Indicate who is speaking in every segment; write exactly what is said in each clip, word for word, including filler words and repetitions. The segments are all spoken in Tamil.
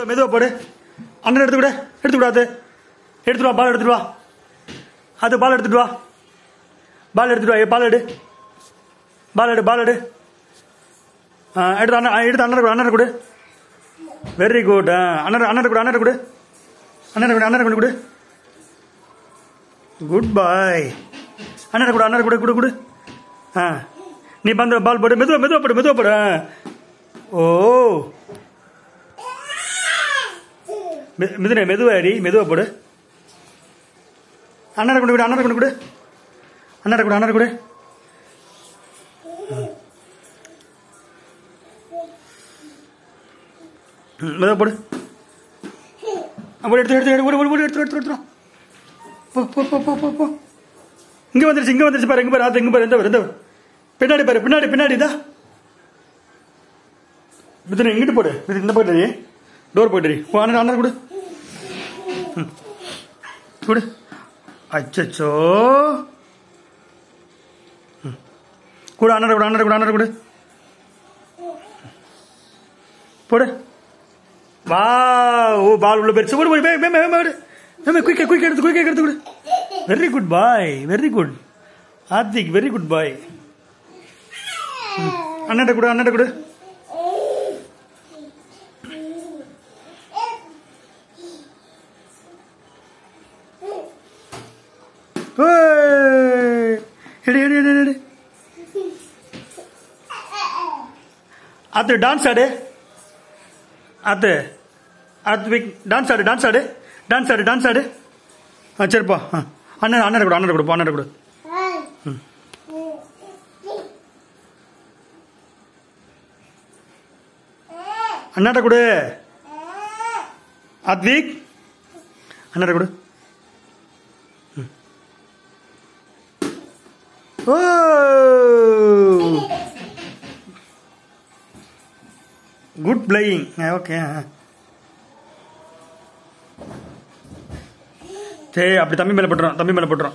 Speaker 1: மெதுவா போடு. அண்ணன் எடுத்து கூட எடுத்து விடாது. எடுத்துட்டு வா, பால் எடுத்துட்டு வா. அது பால் எடுத்துட்டு வா. பால் எடுத்துட்டு வா. பால் எடு. பால் எடு, பால் எடு. எடுத்து அண்ணன் எடுத்து அண்ணன் கொடு, அண்ணன் கொடு. Very good. அண்ணன் அண்ணன் கொடு, அண்ணன் கொடு. அண்ணன் கொடு, அண்ணன் கொடு கொடு. Good boy. அண்ணன் கொடு, அண்ணன் கொடு கொடு கொடு. ஆ நீ பந்து பால் போடு. மெதுவா மெதுவா போடு, மெதுவா போடு. ஓ மிதுனே மெதுவா அடி, மெதுவா போடு. அண்ணனை கொண்டு விடு, அண்ணனை கொண்டு விடு. அண்ணனை கொடு, அண்ணனை கொடு. மெதுவா போடு. அப்படி எடுத்து எடுத்து எடுத்து ஓடு ஓடு எடுத்து எடுத்து எடுத்துரும். போ போ போ போ போ போ. இங்கே வந்துருச்சு, இங்கே வந்துருச்சு பாரு. இங்கே பாரு, அது இங்கே பாரு. எந்த பாரு, எந்த பின்னாடி பாரு, பின்னாடி பின்னாடி தான். மிதுனே இங்கிட்டு போடு. இந்த போயிட்டு டோர் போயிட்டு ஓ அண்ணன் அண்ணன் கொடு கொடு. அச்சோ கூட அண்ணன் கூட அண்ணன் கூட அண்ணன் கொடு போடு. வா ஓ பால் உள்ள போயிருச்சு. ஓடு ஓடு மேம் குயிக்க குயிக்க எடுத்து குயிக்க எடுத்து கொடு. Very good boy, very good Aarthik, very good boy. அண்ணன் கொடு, அண்ணன் கொடு. எடு எடு எடு எடு. அது டான்ஸ் ஆடு. அது அது டான்ஸ் ஆடு, டான்ஸ் ஆடு, டான்ஸ் ஆடு, டான்ஸ் ஆடு. ஆ சரிப்பா. அண்ணன் அண்ணன் கொடு, அண்ணன் கொடுப்பா, அண்ணன் கொடு. அண்ணாட்ட கொடு. அத்விக் அண்ணாட்ட கொடு. ஓ குட் பிளேயிங். ஓகே சரி, அப்படி தம்பி மேல போட்டுறோம், தம்பி மேல போட்டுறோம்.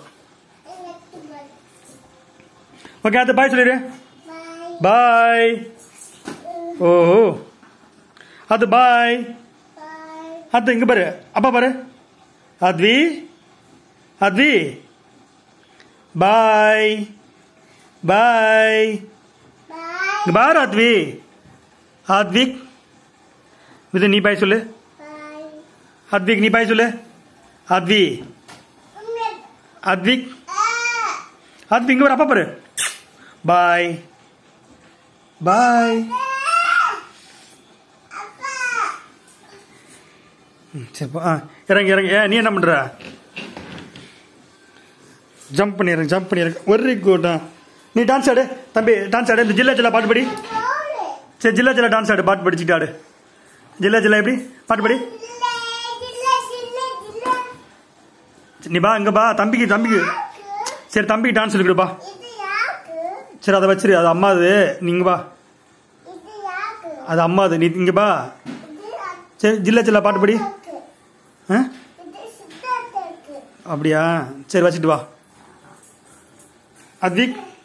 Speaker 1: ஓகே அது பாய் சொல்லிடு. பாய். ஓ அது பாய். அது இங்க பாரு, அப்பா பாரு. அத்வி அத்வி பாய் பாய். பார் அத்வி. அத்விக் இது நீ பாய் சொல்லு. அத்விக் நீ பாய் சொல்லு. அத்வி அத்விக் அத்வி இங்க பாரு, அப்பா பாரு. பாய் பாய். சரிப்பா இறங்கி இறங்கி. ஏ நீ என்ன பண்ற? ஜம்ப் பண்ணிடுறேன், ஜம்ப் பண்ணிடுறேன். Very good. நீ டான்ஸ் ஆடு தம்பி, டான்ஸ் ஆடு. இந்த ஜில்லா ஜில்லா பாட்டு படி. சரி ஜில்லா ஜில்லா டான்ஸ் ஆடு, பாட்டு படிச்சுட்டு ஆடு. ஜில்லா ஜில்லா எப்படி பாட்டு படி. நீ பா இங்க பா, தம்பிக்கு தம்பிக்கு சரி தம்பிக்கு டான்ஸ் சொல்லி கொடுப்பா. சரி அதை வச்சிரு, அது அம்மாது. நீங்க பா, அது அம்மாது. நீ இங்க பா. சரி ஜில்லா ஜில்லா பாட்டு படி. அப்படியா? சரி வச்சுட்டு வா. அத்விக்